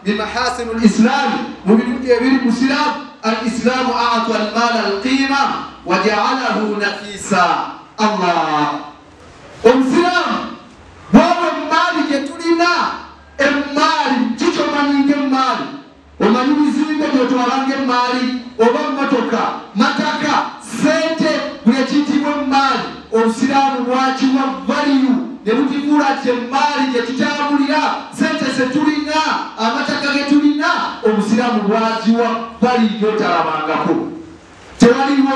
بمحاسن الإسلام مبينون يبير المسلم الإسلام أعطى المال القيمة وجعله نفيسا الله المسلم وهو المال يتولينا المال تيجو مانينجي المال ومن يزيد يتوالانجي المال وبمتوكا متاكا سنتي ويجيتي المال المسلم واجوا value nebutifula temali jetutambulira sente setulina amataka getulina omusiramu bwaziwa bali yotalabangako tewaliwo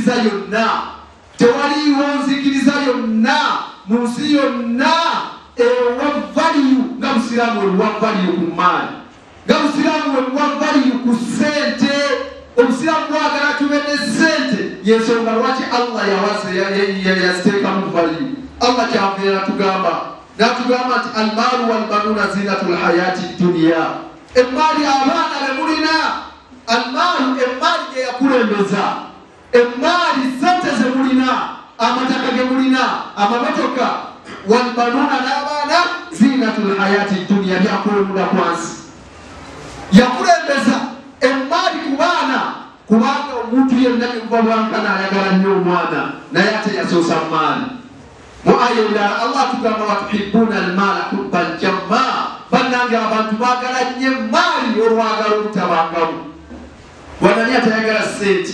nzikiriza yonna mu nsi yonna ewa value nga musiramu ewa value ku maali nga musiramu ewa value ku sente omusiramu bwagala tube ne sente yensonga lwaki Allah yaziteekamu value Allah kyambeera tugamba natugamba nti almaalu walbanuuna zinatul hayati dunya emaali abaana bemulina almaalu emaali gye yakulembeza emaali sente zemulina amataka gemulina amamotoka walbanuuna n'abaana zinatul hayati dunya byakulembula kwansi yakulembeza emaali ku baana kubanga omuntu yenna enva bwankana ayagala nnyo omwana naye ate yasoosa maali muayenda Allah tugamba watuhibbuna almala hubban jamma bannanga abantu bagala nnyo maali olwagala obutabangamu wanani atayagala sente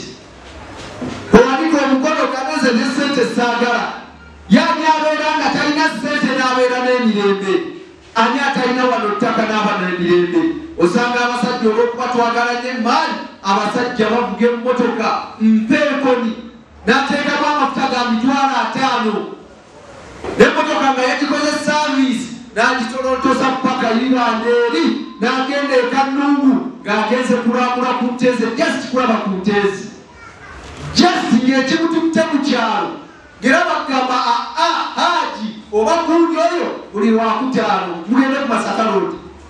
owanika omukono kaneze ne sente saagala yani abeera nga talina sente n'abeera n'emirembe ani atalina wano ttaka n'aba n'emirembe osanga abasajja olw'okuba twagala nnyo maali abasajja bavuga emmotoka mpeekoni n'ateekamu amafuta ga mitwalo 5 n'emmotoka nga yagikoze service n'agitolontosa paka yiranda eri n'agenda ekanungu ng'agenze kulambula ku nteeze just kulaba ku nteeze just ng'ekimututte mu kyalo ng'era bagamba haji oba gundi oyo buli lwakutaano mugende ku Masaka Road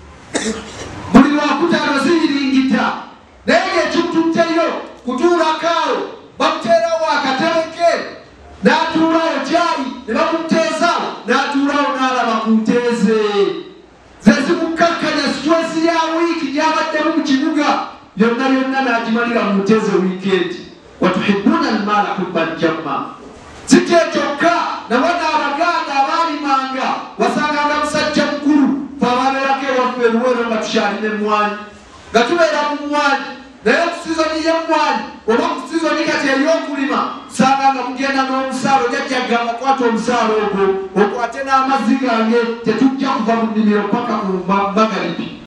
buli lwakutaano ziyiringita naye ng'ekimututteyo kutuulakaawo bamuteerawo akatereke n'atuulayo kyayi ne bamuteesaawo n'atuulawo n'alaba ku nteeze zezimukakkanya situesi ya wiiki gyabaddemu mu kibuga yonna yonna n'agimalira mu nteeze wiikendi watuhibbuna almaala hubban jamma si kyekyokka nabona abaganda abaalimanga wasanganga musajja mukulu fe ababeerako ewaffe eruweero nga tukyalina emmwanyi nga tubeera mu mmwanyi naye ku sizoni y'emmwanyi oba ku sizoni kati ey'okulima sanga nga mugenda n'omusaalo jajjagamba kwata omusaalo ogwo okwate n'amazzi gange tetujja kuva mu nnimiro paka mu magalibi